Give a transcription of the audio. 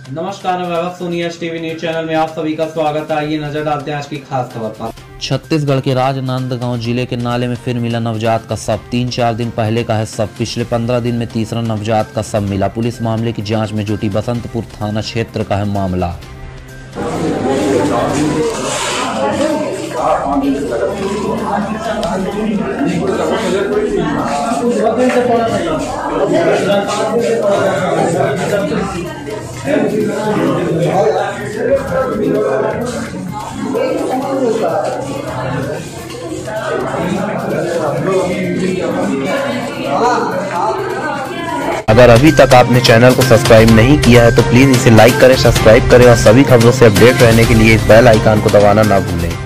नमस्कार, मैं Vaibhav Soni TV news channel में आप सभी का स्वागत है। आइए नजर डालते हैं आज की खास खबर पर। छत्तीसगढ़ के राजनांदगांव जिले के नाले में फिर मिला नवजात का शव। 3-4 दिन पहले का है शव। पिछले 15 दिन में तीसरा नवजात का शव मिला। पुलिस मामले की जांच में जुटी। बसंतपुर थाना क्षेत्र का है मामला। अगर अभी तक आपने चैनल को सब्सक्राइब नहीं किया है तो प्लीज इसे लाइक करें, सब्सक्राइब करें और सभी खबरों से अपडेट रहने के लिए इस बेल आइकन को दबाना ना भूलें।